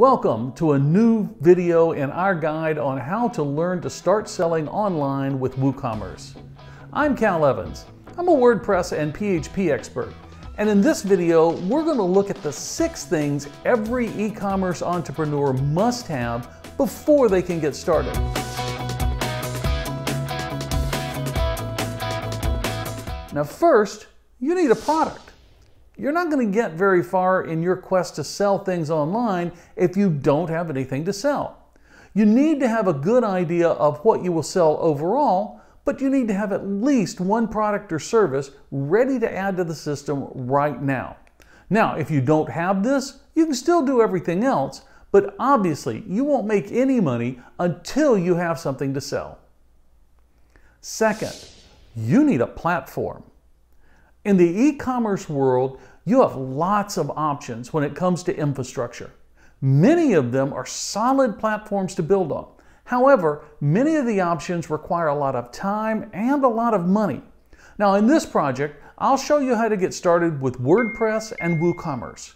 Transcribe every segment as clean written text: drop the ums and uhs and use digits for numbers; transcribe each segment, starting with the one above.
Welcome to a new video in our guide on how to learn to start selling online with WooCommerce. I'm Cal Evans. I'm a WordPress and PHP expert. And in this video, we're going to look at the 6 things every e-commerce entrepreneur must have before they can get started. Now first, you need a product. You're not going to get very far in your quest to sell things online if you don't have anything to sell. You need to have a good idea of what you will sell overall, but you need to have at least one product or service ready to add to the system right now. Now, if you don't have this, you can still do everything else, but obviously you won't make any money until you have something to sell. Second, you need a platform. In the e-commerce world, you have lots of options when it comes to infrastructure. Many of them are solid platforms to build on. However, many of the options require a lot of time and a lot of money. Now in this project, I'll show you how to get started with WordPress and WooCommerce.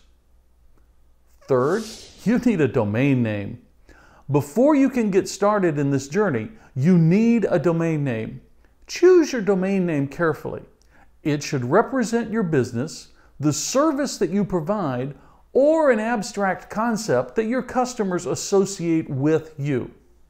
Third, you need a domain name. Before you can get started in this journey, you need a domain name. Choose your domain name carefully. It should represent your business, the service that you provide, or an abstract concept that your customers associate with you.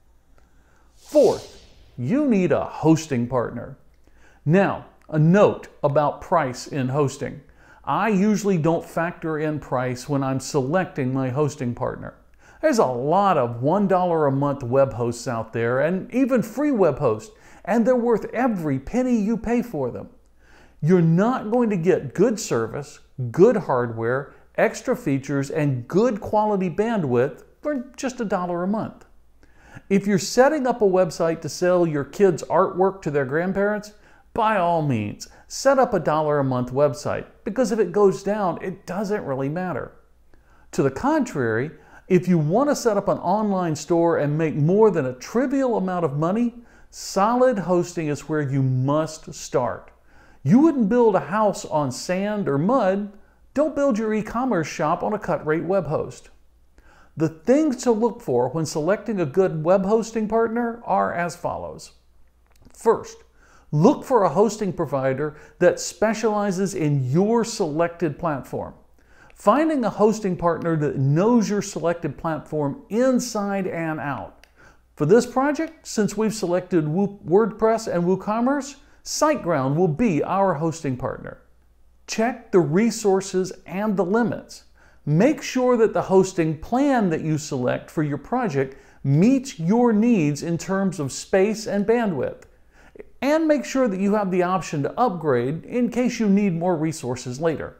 Fourth, you need a hosting partner. Now, a note about price in hosting. I usually don't factor in price when I'm selecting my hosting partner. There's a lot of $1 a month web hosts out there and even free web hosts, and they're worth every penny you pay for them. You're not going to get good service, good hardware, extra features, and good quality bandwidth for just $1 a month. If you're setting up a website to sell your kids' artwork to their grandparents, by all means, set up a $1 a month website, because if it goes down, it doesn't really matter. To the contrary, if you want to set up an online store and make more than a trivial amount of money, solid hosting is where you must start. You wouldn't build a house on sand or mud. Don't build your e-commerce shop on a cut-rate web host. The things to look for when selecting a good web hosting partner are as follows. First, look for a hosting provider that specializes in your selected platform. Finding a hosting partner that knows your selected platform inside and out. For this project, since we've selected WordPress and WooCommerce, SiteGround will be our hosting partner. Check the resources and the limits. Make sure that the hosting plan that you select for your project meets your needs in terms of space and bandwidth. And make sure that you have the option to upgrade in case you need more resources later.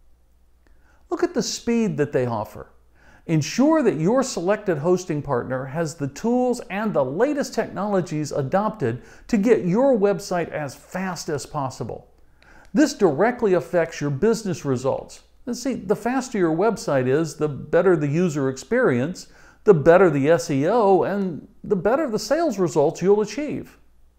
Look at the speed that they offer. Ensure that your selected hosting partner has the tools and the latest technologies adopted to get your website as fast as possible. This directly affects your business results. And see, the faster your website is, the better the user experience, the better the SEO, and the better the sales results you'll achieve.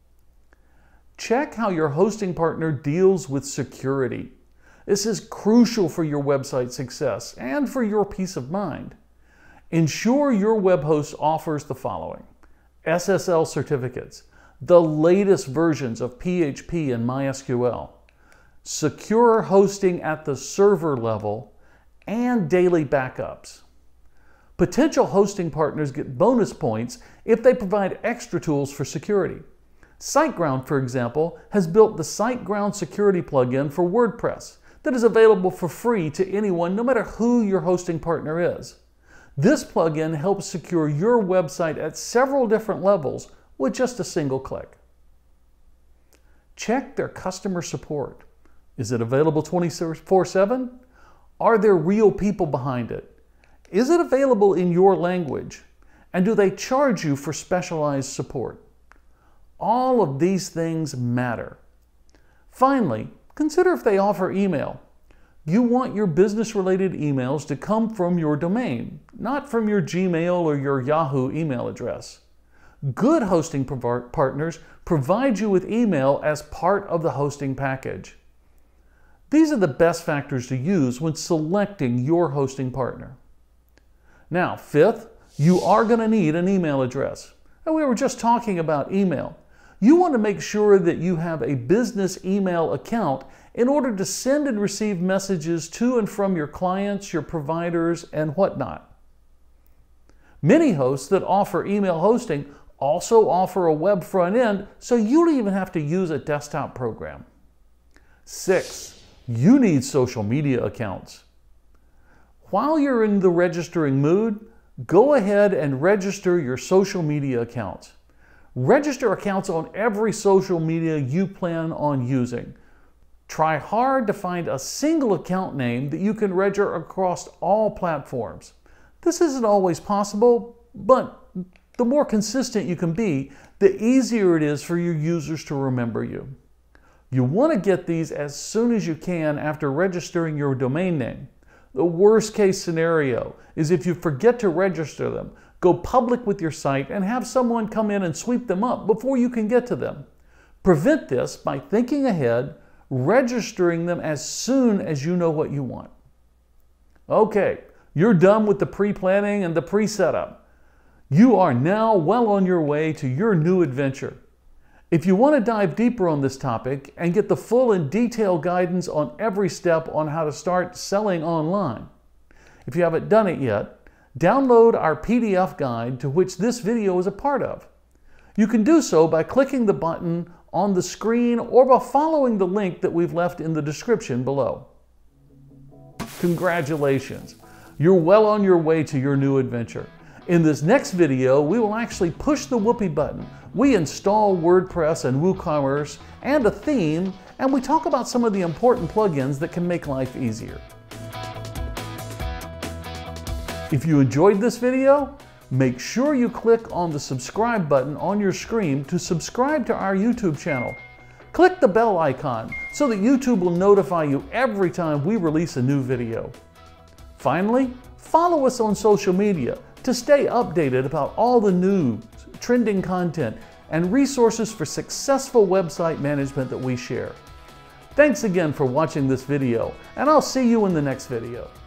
Check how your hosting partner deals with security. This is crucial for your website success and for your peace of mind. Ensure your web host offers the following: SSL certificates, the latest versions of PHP and MySQL, secure hosting at the server level, and daily backups. Potential hosting partners get bonus points if they provide extra tools for security. SiteGround, for example, has built the SiteGround security plugin for WordPress that is available for free to anyone, no matter who your hosting partner is. This plugin helps secure your website at several different levels with just a single click. Check their customer support. Is it available 24/7? Are there real people behind it? Is it available in your language? And do they charge you for specialized support? All of these things matter. Finally, consider if they offer email. You want your business-related emails to come from your domain, not from your Gmail or your Yahoo email address. Good hosting partners provide you with email as part of the hosting package. These are the best factors to use when selecting your hosting partner. Now, fifth, you are going to need an email address. And we were just talking about email. You want to make sure that you have a business email account in order to send and receive messages to and from your clients, your providers, and whatnot. Many hosts that offer email hosting also offer a web front end, so you don't even have to use a desktop program. 6, you need social media accounts. While you're in the registering mood, go ahead and register your social media accounts. Register accounts on every social media you plan on using. Try hard to find a single account name that you can register across all platforms. This isn't always possible, but the more consistent you can be, the easier it is for your users to remember you. You want to get these as soon as you can after registering your domain name. The worst case scenario is if you forget to register them, go public with your site and have someone come in and sweep them up before you can get to them. Prevent this by thinking ahead, registering them as soon as you know what you want. Okay, you're done with the pre-planning and the pre-setup. You are now well on your way to your new adventure. If you want to dive deeper on this topic and get the full and detailed guidance on every step on how to start selling online, if you haven't done it yet, download our PDF guide to which this video is a part of. You can do so by clicking the button on the screen or by following the link that we've left in the description below. Congratulations! You're well on your way to your new adventure. In this next video, we will actually push the whoopee button. We install WordPress and WooCommerce and a theme, and we talk about some of the important plugins that can make life easier. If you enjoyed this video, make sure you click on the subscribe button on your screen to subscribe to our YouTube channel. Click the bell icon so that YouTube will notify you every time we release a new video. Finally, follow us on social media to stay updated about all the news, trending content, and resources for successful website management that we share. Thanks again for watching this video, and I'll see you in the next video.